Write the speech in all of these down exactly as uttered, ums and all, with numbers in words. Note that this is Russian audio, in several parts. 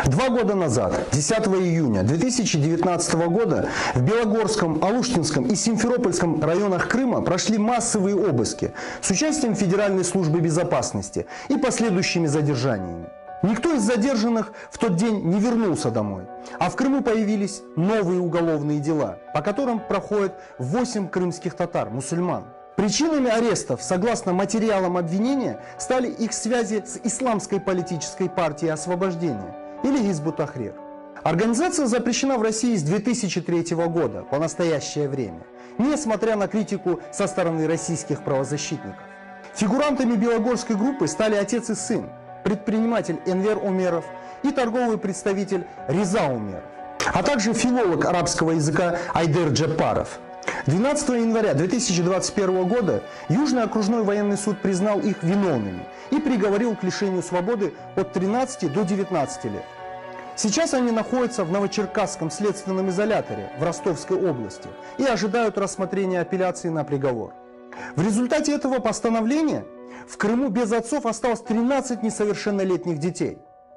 Два года назад, десятого июня две тысячи девятнадцатого года, в Белогорском, Алуштинском и Симферопольском районах Крыма прошли массовые обыски с участием Федеральной службы безопасности и последующими задержаниями. Никто из задержанных в тот день не вернулся домой, а в Крыму появились новые уголовные дела, по которым проходят восемь крымских татар, мусульман. Причинами арестов, согласно материалам обвинения, стали их связи с Исламской политической партией освобождения, или Гизбут-Тахрир. Организация запрещена в России с две тысячи третьего года по настоящее время, несмотря на критику со стороны российских правозащитников. Фигурантами Белогорской группы стали отец и сын, предприниматель Энвер Умеров и торговый представитель Реза Умеров, а также филолог арабского языка Айдер Джапаров. двенадцатого января две тысячи двадцать первого года Южный окружной военный суд признал их виновными и приговорил к лишению свободы от тринадцати до девятнадцати лет. Сейчас они находятся в Новочеркасском следственном изоляторе в Ростовской области и ожидают рассмотрения апелляции на приговор. В результате этого постановления в Крыму без отцов осталось тринадцать несовершеннолетних детей.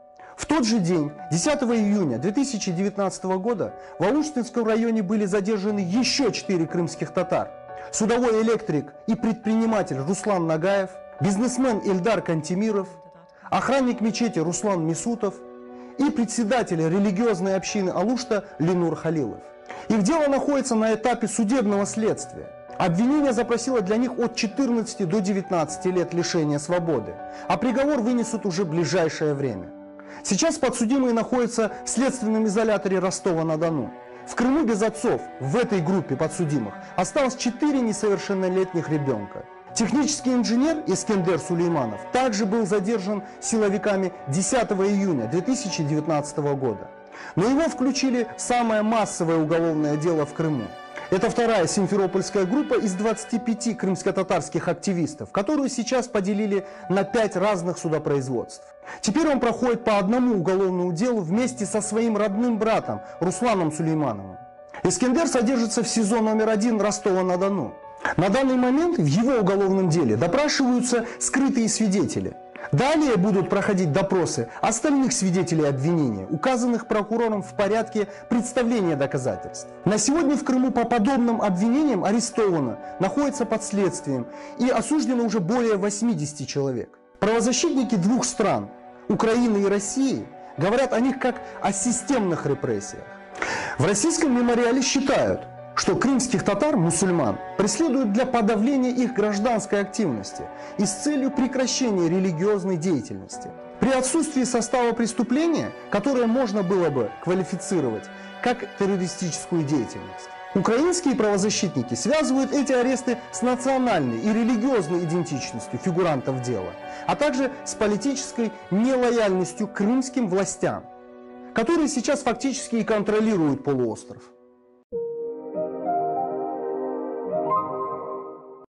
В тот же день, десятого июня две тысячи девятнадцатого года, в Алуштинском районе были задержаны еще четыре крымских татар. Судовой электрик и предприниматель Руслан Нагаев, бизнесмен Ильдар Кантемиров, охранник мечети Руслан Месутов и председатель религиозной общины Алушта Ленур Халилов. Их дело находится на этапе судебного следствия. Обвинение запросило для них от четырнадцати до девятнадцати лет лишения свободы, а приговор вынесут уже в ближайшее время. Сейчас подсудимые находятся в следственном изоляторе Ростова-на-Дону. В Крыму без отцов в этой группе подсудимых осталось четыре несовершеннолетних ребенка. Технический инженер Искендер Сулейманов также был задержан силовиками десятого июня две тысячи девятнадцатого года. Но его включили в самое массовое уголовное дело в Крыму. Это вторая симферопольская группа из двадцати пяти крымско-татарских активистов, которую сейчас поделили на пять разных судопроизводств. Теперь он проходит по одному уголовному делу вместе со своим родным братом Русланом Сулеймановым. Искендер содержится в СИЗО номер один Ростова-на-Дону. На данный момент в его уголовном деле допрашиваются скрытые свидетели. Далее будут проходить допросы остальных свидетелей обвинения, указанных прокурором в порядке представления доказательств. На сегодня в Крыму по подобным обвинениям арестовано, находится под следствием и осуждено уже более восьмидесяти человек. Правозащитники двух стран, Украины и России, говорят о них как о системных репрессиях. В российском мемориале считают, что крымских татар, мусульман, преследуют для подавления их гражданской активности и с целью прекращения религиозной деятельности. При отсутствии состава преступления, которое можно было бы квалифицировать как террористическую деятельность, украинские правозащитники связывают эти аресты с национальной и религиозной идентичностью фигурантов дела, а также с политической нелояльностью к крымским властям, которые сейчас фактически и контролируют полуостров.